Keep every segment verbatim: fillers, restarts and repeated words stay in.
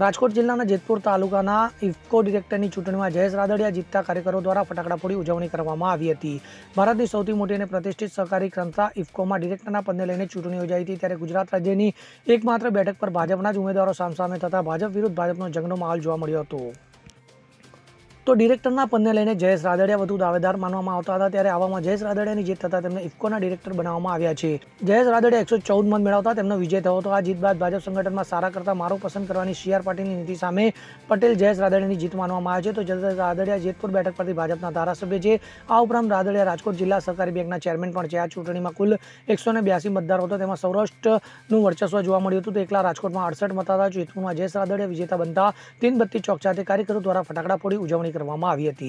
રાજકોટ જિલ્લાના જેતપુર તાલુકાના ઇફકો ડિરેક્ટરની ચૂંટણીમાં જયેશ રાદડિયા જીતતા કાર્યકરો દ્વારા ફટાકડા ફોડી ઉજવણી કરવામાં આવી હતી। ભારતની સૌથી મોટી અને પ્રતિષ્ઠિત સહકારી સંસ્થા ઇફકોમાં ડિરેક્ટરના પદને લઈને ચૂંટણી યોજાઈ હતી, ત્યારે ગુજરાત રાજ્યની એકમાત્ર બેઠક પર ભાજપના જ ઉમેદવારો સામસામે થતા ભાજપ વિરુદ્ધ ભાજપનો જંગનો માહોલ જોવા મળ્યો હતો। તો ડિરેક્ટરના પદને લઈને જયેશ રાદડિયા વધુ દાવેદાર માનવામાં આવતા હતા, ત્યારે આવામાં જયેશ રાદડિયાની જીત થતાં તેમને ઇફકોના ડિરેક્ટર બનાવવામાં આવ્યા છે। જયેશ રાદડિયા એકસો ચૌદ મત મેળવતા તેમનો વિજય થયો હતો। આ જીત બાદ ભાજપ સંગઠનમાં સારા કરતા મારો પસંદ કરવાની સી આર પાટીલની નીતિ સામે પટેલ જયેશ રાદડિયાની જીત માનવામાં આવે છે। તો જયેશ રાદડિયા જેતપુર બેઠક પરથી ભાજપના ધારાસભ્ય છે। આ ઉપરાંત રાદડિયા રાજકોટ જિલ્લા સહકારી બેંકના ચેરમેન પણ છે। આ ચૂંટણીમાં કુલ એકસો ને બ્યાસી મતદારો હતો, તેમાં સૌરાષ્ટ્રનું વર્ચસ્વ જોવા મળ્યું હતું। તો એકલા રાજકોટમાં અડસઠ મત હતા। જેતપુરમાં જયેશ રાદડિયા વિજેતા બનતા તીનબત્તી ચોક ખાતે કાર્યકરો દ્વારા ફટાકડા ફોડી ઉજવણી કરવામાં આવી હતી।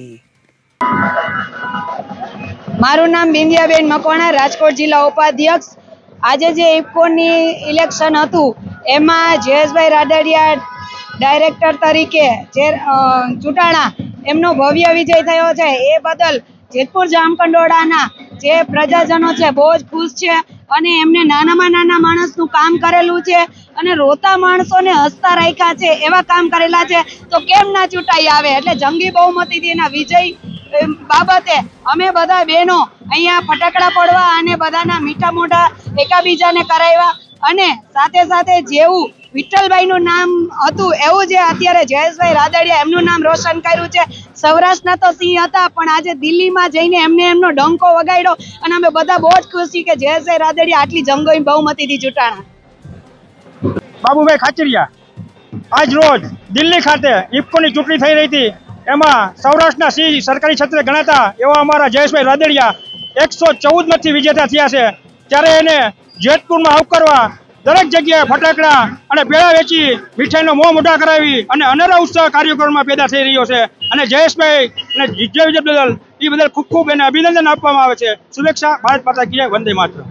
મારું નામ બિંદિયાબેન મકવાણા, રાજકોટ જિલ્લા ઉપાધ્યક્ષ। આજે જે ઇફકોની ઇલેક્શન હતું એમાં જયેશભાઈ રાદડિયા ડાયરેક્ટર તરીકે જે ચૂંટાણા એમનો ભવ્ય વિજય થયો છે, એ બદલ જેતપુર જામકંડોળાના જે પ્રજાજનો છે બહુ જ ખુશ છે અને એમને નાનામાં નાના માણસનું કામ કરેલું છે અને રોતા માણસોને હસતા રાખ્યા છે, એવા કામ કરેલા છે। તો કેમ ના ચૂંટાઈ આવે? એટલે જંગી બહુમતીથી એના વિજય બાબતે અમે બધા બહેનો અહીંયા ફટાકડા ફોડવા અને બધાના મીઠા મોઢા એકાબીજાને કરાવ્યા અને સાથે સાથે જેવું વિઠ્ઠલભાઈનું નામ હતું એવું જે અત્યારે જયેશભાઈ રાદડિયા એમનું નામ રોશન કર્યું છે। સૌરાષ્ટ્રના તો સિંહ હતા, પણ આજે દિલ્હીમાં જઈને એમને એમનો ડંકો વગાડ્યો અને અમે બધા બહુ જ ખુશ છીએ કે જયેશભાઈ રાદડિયા આટલી જંગી બહુમતીથી ચૂંટાણા। બાબુભાઈ ખાચરિયા, આજ રોજ દિલ્હી ખાતે ઇફકોની ચૂંટણી થઈ રહી હતી, એમાં સૌરાષ્ટ્રના સિંહ સરકારી ક્ષેત્રે ગણાતા એવા અમારા જયેશભાઈ રાદડિયા એકસો ચૌદ મતથી વિજેતા થયા છે। ત્યારે એને જેતપુરમાં આવકારવા દરેક જગ્યાએ ફટાકડા અને પેડા વેચી મીઠાઈનો મોં મોઢા કરાવી અને અનેરો ઉત્સાહ કાર્યક્રમમાં પેદા થઈ રહ્યો છે અને જયેશભાઈ અને વિજય વિજય બદલ એ બદલ ખૂબ ખૂબ એને અભિનંદન આપવામાં આવે છે। શુભેચ્છા, ભારત માતા કી જય, વંદે માતરમ।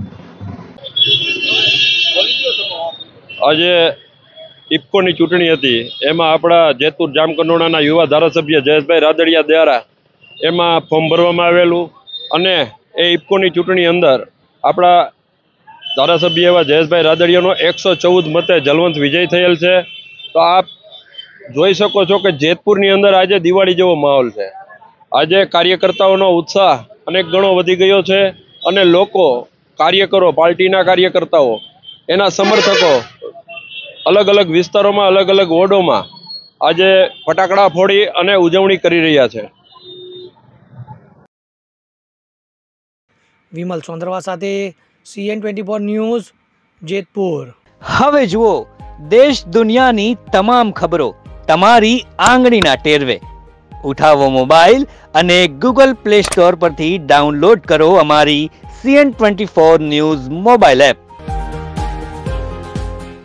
આજે ઇફકોની ચૂંટણી હતી, એમાં આપણા જેતપુર જામકંડોળાના યુવા ધારાસભ્ય જયેશભાઈ રાદડિયા દ્વારા એમાં ફોર્મ ભરવામાં આવેલું અને એ ઇફકોની ચૂંટણી અંદર આપણા ધારાસભ્ય એવા જયેશભાઈ રાદડિયાનો એકસો ચૌદ મતે જલવંત વિજય થયેલ છે। તો આપ જોઈ શકો છો કે જેતપુરની અંદર આજે દિવાળી જેવો માહોલ છે। આજે કાર્યકર્તાઓનો ઉત્સાહ અનેક ગણો વધી ગયો છે અને લોકો, કાર્યકરો, પાર્ટીના કાર્યકર્તાઓ, એના સમર્થકો અલગ અલગ વિસ્તારોમાં, અલગ અલગ વોર્ડોમાં આજે ફટાકડા ફોડી અને ઉજવણી કરી રહ્યા છે। વિમલ સોંદરવા સાથે C N twenty four news, Jetpur. હવે જુઓ દેશ દુનિયાની તમામ ખબરો તમારી આંગળીના ટેરવે। ઉઠાવો મોબાઈલ અને ગૂગલ પ્લે સ્ટોર પરથી ડાઉનલોડ કરો અમારી C N twenty four news mobile app.